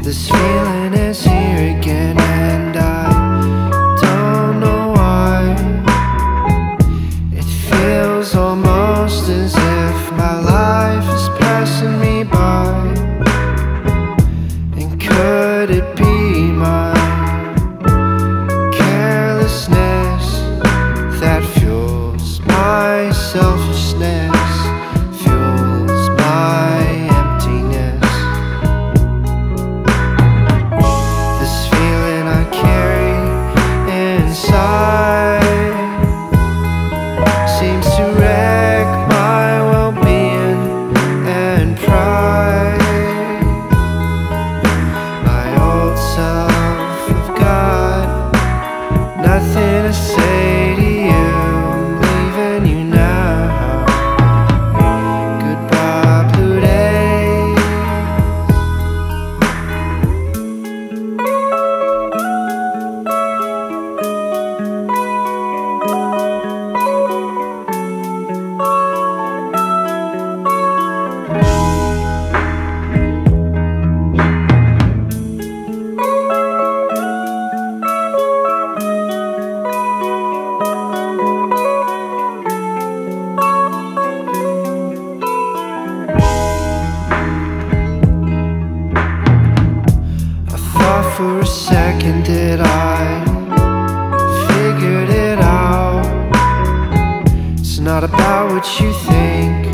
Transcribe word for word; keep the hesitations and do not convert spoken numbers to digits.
This feeling is here again, and I don't know why. It feels almost as if my life is passing me by. And could it be my carelessness that fuels my selfishness, fuels my emptiness? This feeling I carry inside seems to wreck my well-being and pride. My old self, I've got nothing to say to you, leaving you now. Goodbye, blue day. For a second did I figured it out. It's not about what you think,